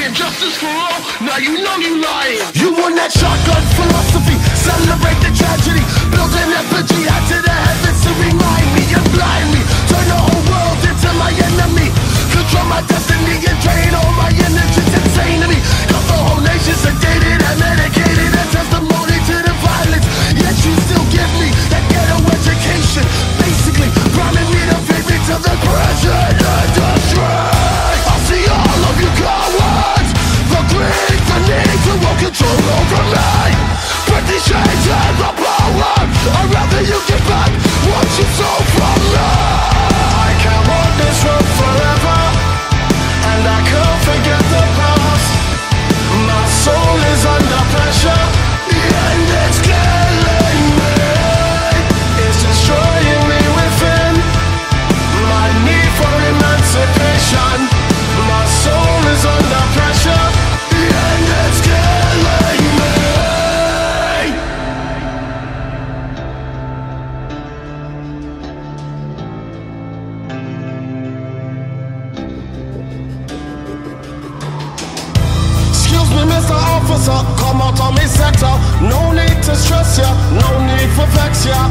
saying justice for all, now you know you lying. You want that shotgun philosophy, celebrate the tragedy, build an effigy out to the heavens to remind me and blind me, turn the whole world into my enemy, control my destiny and drain all my energy. It's insane to me, cause the whole nation's sedated and medicated, a testimony to the violence, yet you still give me that ghetto education, basically priming me to feed me to the present industry. I see all of you cowards, the greed, the need to want control over me, put these chains and the power, I'd rather you give back what you stole from me. I can't walk this road forever, and I can't forget the past. My soul is under pressure, and it's killing me, it's destroying me within. My need for emancipation, my soul is under pressure, and it's killing me. Excuse me, Mr. Officer, come out on me sector. No need to stress ya, no need for vex ya.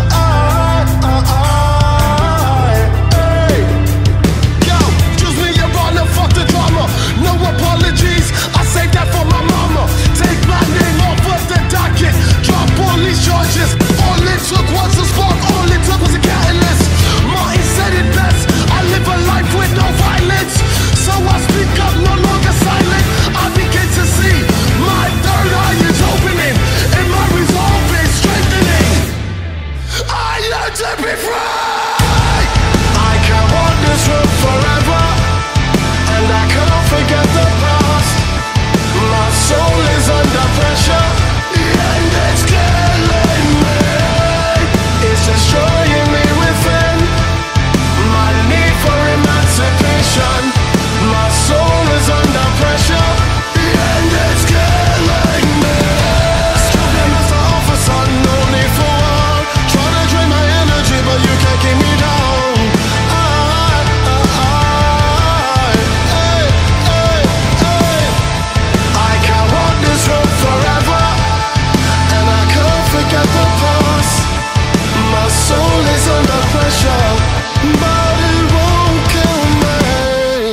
Hey. Yo, excuse me, your honor, fuck the drama. No apologies, I say that for my mama. Take my name off of the docket, drop all these charges. All it took was a spark, all it took was a catalyst. Martin said it best, I live a life with no violence, so I speak up, no longer silent. I begin to see my third eye is opening, and my resolve is strengthening. I learn to be free. I can't walk this road forever, and I can't forget the past. My soul is under pressure, and it's killing me, it's destroying me within. My need for emancipation, my soul is under pressure, and it's killing me. Excuse me, Mr. Officer, no need for war. Try to drain my energy, but you can't keep me down. I can't walk this road forever, and I can't forget the past. My soul is under pressure, but it won't kill me.